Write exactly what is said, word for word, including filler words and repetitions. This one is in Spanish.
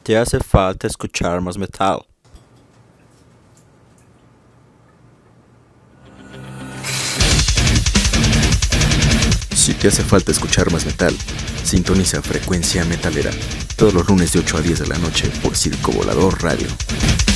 te hace falta escuchar más metal. Si te hace falta escuchar más metal, sintoniza Frecuencia Metalera todos los lunes de ocho a diez de la noche por Circo Volador Radio.